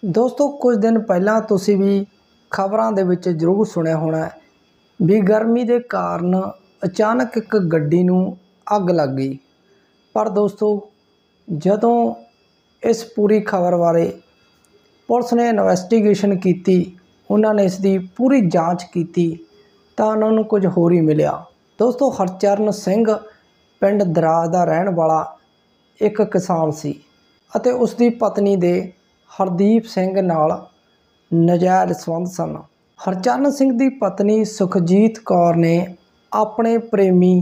दोस्तों कुछ दिन पहला तुसी भी खबरों के विच जरूर सुनिया होना भी गर्मी के कारण अचानक एक गड्डी नूं अग लग गई। पर दोस्तों जदों इस पूरी खबर बारे पुलिस ने इन्वेस्टिगेशन की, उन्होंने इसकी पूरी जांच की तो उन्होंने कुछ होर ही मिलिया। दोस्तों हरचरण सिंह पिंड दराज का रहने वाला एक किसान सी अते उसकी पत्नी दे हरदीप सिंह नाल नजायज़ संबंध सन। हरचरण सिंह की पत्नी सुखजीत कौर ने अपने प्रेमी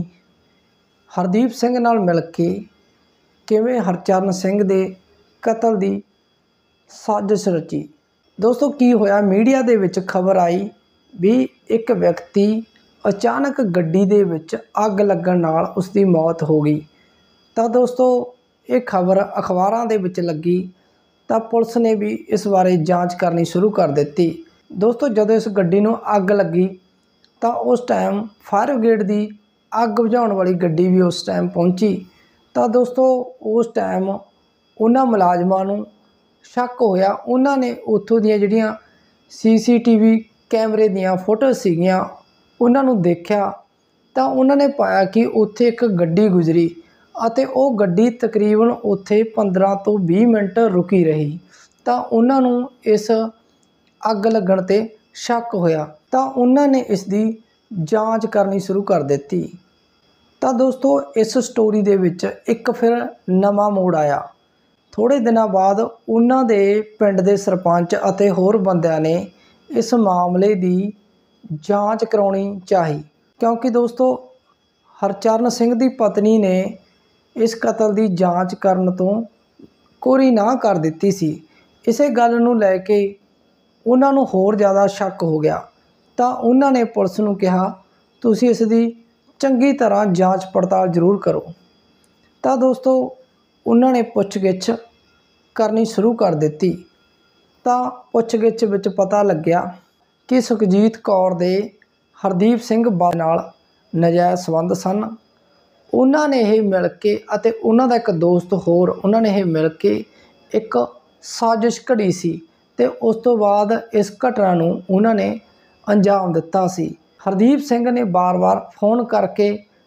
हरदीप सिंह नाल मिल के किवें हरचरण सिंह दे कतल की साजिश रची। दोस्तों की होया, मीडिया दे विच खबर आई भी एक व्यक्ति अचानक गड्डी दे विच अग लगन नाल उसकी मौत हो गई। तो दोस्तों ये खबर अखबारां दे विच लगी तो पुलिस ने भी इस बारे जांच करनी शुरू कर दी। दोस्तों जदों इस गड्डी नूं अग लगी तो उस टाइम फायर ब्रिगेड की अग बुझाउण वाली गड्डी भी उस टाइम पहुंची। तो दोस्तों उस टाइम उन्हां मुलाजमां नूं शक होया, उन्होंने उत्थों दीयां जिहड़ियां CCTV कैमरे दीयां फोटो सीगियां उन्हां नूं देखिया तो उन्होंने पाया कि उत्थे एक गड्डी गुजरी अते वो गड्डी तकरीबन उत्थे 15 तो 20 मिनट रुकी रही। तो उन्होंने इस अग लगन ते शक होया तो उन्होंने इसकी जांच करनी शुरू कर दी। तो दोस्तों इस स्टोरी दे विच एक फिर नवा मोड़ आया। थोड़े दिनों बाद उन्हां दे पिंड दे सरपंच अते होर बंदियां ने इस मामले की जांच कराउणी चाही, क्योंकि दोस्तों हरचरण सिंह की पत्नी ने इस कतल की जांच करन तो कोरी ना कर दी सी। इसे गल नूं लैके उन्हां नूं होर ज़्यादा शक हो गया तो उन्होंने पुलिस नूं कहा तुसीं इसकी चंगी तरह जांच पड़ताल जरूर करो। तो दोस्तों उन्होंने पुछगिछ करनी शुरू कर दी तो पुछगिछ विच पता लग्या कि सुखजीत कौर दे हरदीप सिंह बाल नाल नजायज़ संबंध सन। उन्होंने यह मिल के अते उन्हां दा एक दोस्त होर उन्होंने यह मिल के एक साजिश घड़ी सी ते उस तो बाद इस घटना नूं उन्होंने अंजाम दिता सी। हरदीप सिंह ने बार बार फोन करके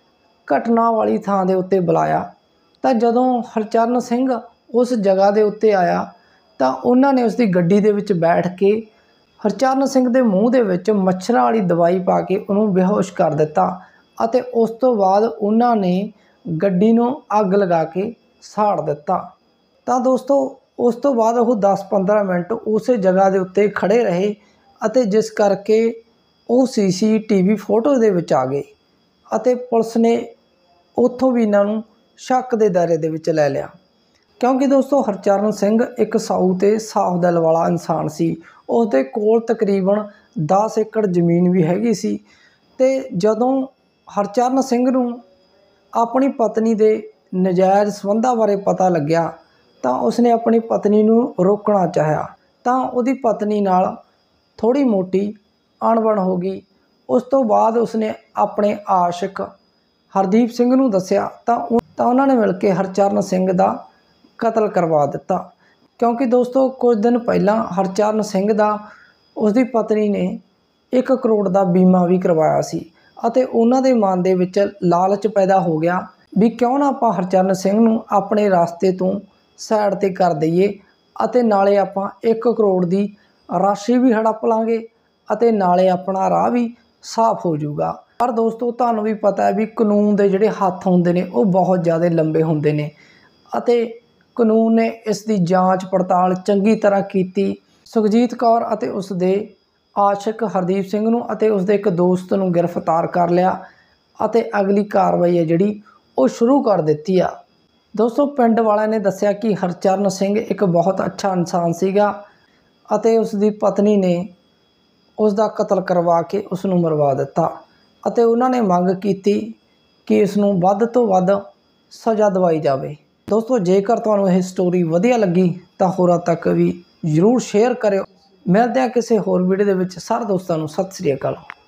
घटना वाली थां दे उत्ते बुलाया तो जदों हरचरण सिंह उस जगह दे उत्ते आया तो उन्होंने उसकी गड्डी दे विच बैठ के हरचरण सिंह दे मूँह दे विच मच्छरां वाली दवाई पा के उन्होंने बेहोश कर दिता अते उस तो बाद उन्होंने गड्डी नूं अग लगा के साड़ दिता। तो दोस्तों उस तो बाद वो 10-15 मिनट उस जगह के उत्ते खड़े रहे अते जिस करके वो CCTV फोटो दे विच आ गए अते पुलिस ने उत्थों भी इन्हां नूं शक के दायरे दे विच लै लिया, क्योंकि दोस्तों हरचरण सिंह एक साऊ ते साफ दिल वाला इंसान सी। उसदे कोल तकरीबन 10 एकड़ जमीन भी हैगी सी ते जदों हरचरण सिंह नूं अपनी पत्नी दे नजायज़ संबंधां बारे पता लग्या तो उसने अपनी पत्नी नूं रोकना चाहा तो उसदी पत्नी नाल थोड़ी मोटी अणबण हो गई। उस तो बाद उसने अपने आशिक हरदीप सिंह नूं दस्सिया तो उन्होंने मिल के हरचरण सिंह का कतल करवा दिता, क्योंकि दोस्तों कुछ दिन पहला हरचरण सिंह का उसकी पत्नी ने 1 करोड़ का बीमा भी करवाया सी अते उन्हां दे मन दे विच लालच पैदा हो गया भी क्यों ना आपां हरचरण सिंह नूं अपने रास्ते तो साइड ते कर दईए अते नाले आपां 1 करोड़ की राशि भी हड़प लांगे अते नाले अपना राह भी साफ हो जाऊगा। पर दोस्तों तुहानूं भी पता है भी कानून के जिहड़े हत्थ हुंदे ने वो बहुत ज़्यादा लंबे हुंदे ने अते कानून ने इसकी जांच पड़ताल चंगी तरह की। सुखजीत कौर अते उसदे आशिक हरदीप सिंह नूं अते उसदे एक दोस्त नूं गिरफ्तार कर लिया अते अगली कार्रवाई है जिहड़ी वो शुरू कर दी आ। दोस्तों पिंड वालिਆਂ ने दस्सिया कि हरचरण सिंह एक बहुत अच्छा इंसान सीगा अते उसकी पत्नी ने उसका कतल करवा के उसनूं मरवा दिता अते उन्होंने मंग की कि इसनूं वध तो वध सज़ा दवाई जाए। दोस्तों जेकर तुहानूं यह स्टोरी वधिया लगी तो होरां तक भी जरूर शेयर करियो। मिलते हैं किसी होर वीडियो दे विच। सारे दोस्तों नूं सत श्री अकाल।